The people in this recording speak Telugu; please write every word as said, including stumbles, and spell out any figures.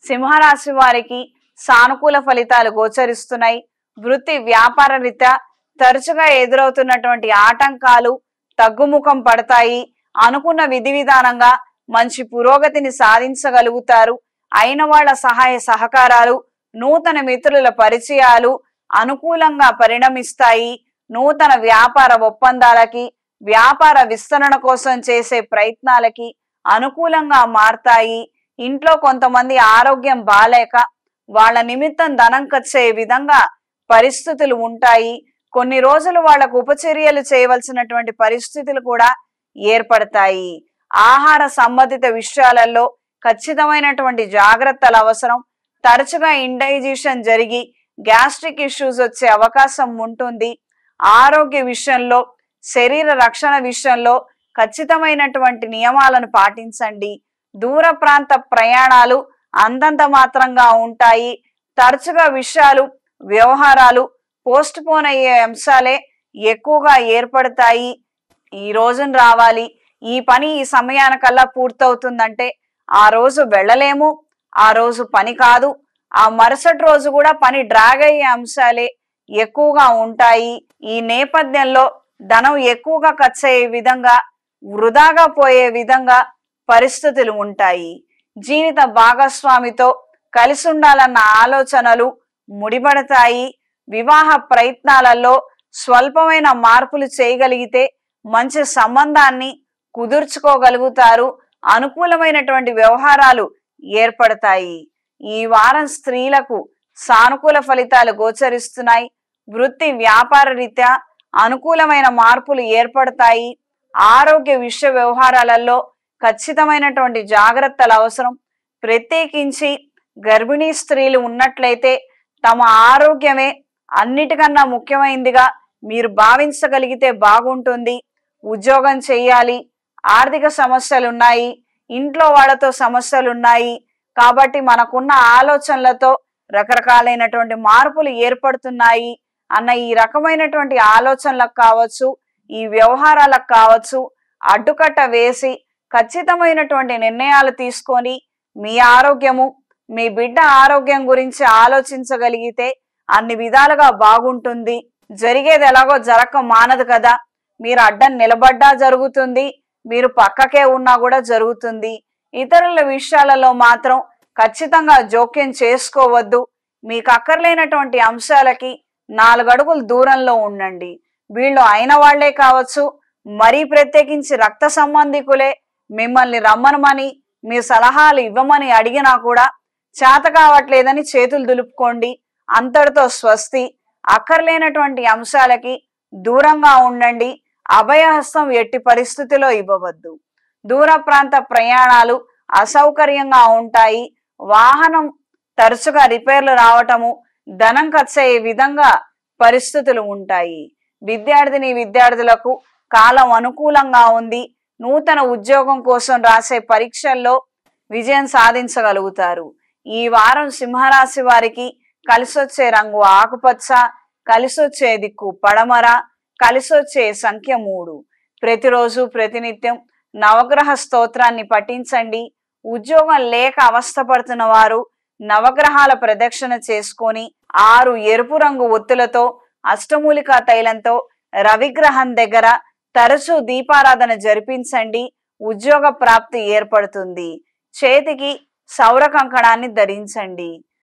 సింహరాశి వారికి సానుకూల ఫలితాలు గోచరిస్తున్నాయి. వృత్తి వ్యాపార రీత్యా తరచుగా ఎదురవుతున్నటువంటి ఆటంకాలు తగ్గుముఖం పడతాయి. అనుకున్న విధి విధానంగా మంచి పురోగతిని సాధించగలుగుతారు. అయిన వాళ్ళ సహాయ సహకారాలు, నూతన మిత్రుల పరిచయాలు అనుకూలంగా పరిణమిస్తాయి. నూతన వ్యాపార ఒప్పందాలకి, వ్యాపార విస్తరణ కోసం చేసే ప్రయత్నాలకి అనుకూలంగా మారతాయి. ఇంట్లో కొంతమంది ఆరోగ్యం బాలేక వాళ్ళ నిమిత్తం ధనం ఖర్చే విధంగా పరిస్థితులు ఉంటాయి. కొన్ని రోజులు వాళ్లకు ఉపచర్యలు చేయవలసినటువంటి పరిస్థితులు కూడా ఏర్పడతాయి. ఆహార సంబంధిత విషయాలలో ఖచ్చితమైనటువంటి జాగ్రత్తలు అవసరం. తరచుగా ఇండైజెషన్ జరిగి గ్యాస్ట్రిక్ ఇష్యూస్ వచ్చే అవకాశం ఉంటుంది. ఆరోగ్య విషయంలో, శరీర రక్షణ విషయంలో ఖచ్చితమైనటువంటి నియమాలను పాటించండి. దూర ప్రాంత ప్రయాణాలు అంతంత మాత్రంగా ఉంటాయి. తరచుగా విషయాలు, వ్యవహారాలు పోస్ట్ పోన్ అయ్యే అంశాలే ఎక్కువగా ఏర్పడతాయి. ఈ రోజున రావాలి, ఈ పని ఈ సమయానికల్లా పూర్తవుతుందంటే ఆ రోజు వెళ్ళలేము, ఆ రోజు పని కాదు, ఆ మరుసటి రోజు కూడా పని డ్రాగ్ అయ్యే అంశాలే ఎక్కువగా ఉంటాయి. ఈ నేపథ్యంలో ధనం ఎక్కువగా ఖర్చు అయ్యే విధంగా, వృధాగా పోయే విధంగా పరిస్థితులు ఉంటాయి. జీవిత భాగస్వామితో కలిసి ఉండాలన్న ఆలోచనలు ముడిపడతాయి. వివాహ ప్రయత్నాలలో స్వల్పమైన మార్పులు చేయగలిగితే మంచి సంబంధాన్ని కుదుర్చుకోగలుగుతారు. అనుకూలమైనటువంటి వ్యవహారాలు ఏర్పడతాయి. ఈ వారం స్త్రీలకు సానుకూల ఫలితాలు గోచరిస్తున్నాయి. వృత్తి వ్యాపార రీత్యా అనుకూలమైన మార్పులు ఏర్పడతాయి. ఆరోగ్య విషయ వ్యవహారాలలో ఖచ్చితమైనటువంటి జాగ్రత్తలు అవసరం. ప్రత్యేకించి గర్భిణీ స్త్రీలు ఉన్నట్లయితే తమ ఆరోగ్యమే అన్నిటికన్నా ముఖ్యమైనదిగా మీరు భావించగలిగితే బాగుంటుంది. ఉద్యోగం చేయాలి, ఆర్థిక సమస్యలు ఉన్నాయి, ఇంట్లో వాళ్ళతో సమస్యలు ఉన్నాయి, కాబట్టి మనకున్న ఆలోచనలతో రకరకాలైనటువంటి మార్పులు ఏర్పడుతున్నాయి అన్న ఈ రకమైనటువంటి ఆలోచనలకు కావచ్చు, ఈ వ్యవహారాలకు కావచ్చు అడ్డుకట్ట వేసి ఖచ్చితమైనటువంటి నిర్ణయాలు తీసుకొని మీ ఆరోగ్యము, మీ బిడ్డ ఆరోగ్యం గురించి ఆలోచించగలిగితే అన్ని విధాలుగా బాగుంటుంది. జరిగేది ఎలాగో జరగక మానదు కదా. మీరు అడ్డం నిలబడ్డా జరుగుతుంది, మీరు పక్కకే ఉన్నా కూడా జరుగుతుంది. ఇతరుల విషయాలలో మాత్రం ఖచ్చితంగా జోక్యం చేసుకోవద్దు. మీకు అక్కర్లేనటువంటి అంశాలకి నాలుగు అడుగులు దూరంలో ఉండండి. వీళ్ళు అయిన వాళ్లే కావచ్చు, మరీ ప్రత్యేకించి రక్త సంబంధికులే మిమ్మల్ని రమ్మనమని, మీ సలహాలు ఇవ్వమని అడిగినా కూడా చేత కావట్లేదని చేతులు దులుపుకోండి. అంతటితో స్వస్తి. అక్కర్లేనటువంటి అంశాలకి దూరంగా ఉండండి. అభయహస్తం ఎట్టి పరిస్థితిలో ఇవ్వవద్దు. దూర ప్రాంత ప్రయాణాలు అసౌకర్యంగా ఉంటాయి. వాహనం తరచుగా రిపేర్లు రావటము, ధనం ఖర్చయ్యే విధంగా పరిస్థితులు ఉంటాయి. విద్యార్థిని విద్యార్థులకు కాలం అనుకూలంగా ఉంది. నూతన ఉద్యోగం కోసం రాసే పరీక్షల్లో విజయం సాధించగలుగుతారు. ఈ వారం సింహరాశి వారికి కలిసొచ్చే రంగు ఆకుపచ్చ, కలిసొచ్చే దిక్కు పడమర, కలిసొచ్చే సంఖ్య మూడు. ప్రతిరోజు ప్రతినిత్యం నవగ్రహ స్తోత్రాన్ని పఠించండి. ఉద్యోగం లేక అవస్థపడుతున్న వారు నవగ్రహాల ప్రదక్షిణ చేసుకొని ఆరు ఎరుపు రంగు ఒత్తులతో అష్టమూలికా తైలంతో రవిగ్రహం దగ్గర తరచూ దీపారాధన జరిపించండి. ఉద్యోగ ప్రాప్తి ఏర్పడుతుంది. చేతికి సౌర కంకణాన్ని ధరించండి.